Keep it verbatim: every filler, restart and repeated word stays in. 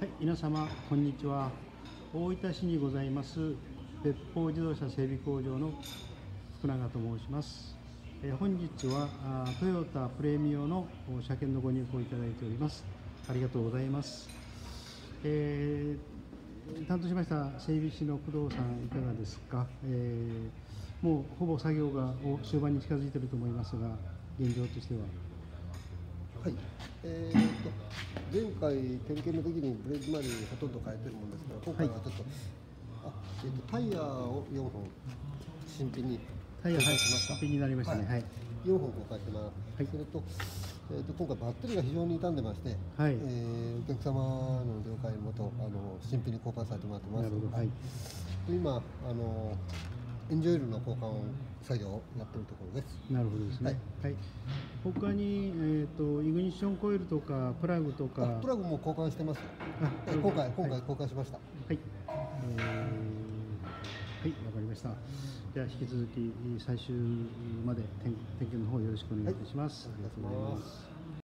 はい、皆様こんにちは。大分市にございます別邦自動車整備工場の福永と申します。えー、本日はあトヨタプレミオの車検のご入庫をいただいております。ありがとうございます。えー、担当しました整備士の工藤さんいかがですか。えー、もうほぼ作業が終盤に近づいていると思いますが、現状としては。 はい、えー、と前回点検の時にブレーキ周りほとんど変えてるもんですけど、今回はちょっと、はい、あえー、とタイヤをよんほん新品にタイヤ、はい、新品になりましたね。はい、 よんほん交換してます。はい、それと、えー、と今回バッテリーが非常に傷んでまして、はい、えー、お客様の了解のもとあの新品に交換させてもらってます。なるほど。はい、で今あのエンジンオイルの交換作業をやってるところです。 なるほどですね。はい。はい、他に、えーと、イグニッションコイルとかプラグとか。 プラグも交換してます。あ、今回今回交換しました。はい。 えー、はい、わかりました。では引き続き最終まで点点検の方よろしくお願いいたします。はい、ありがとうございます。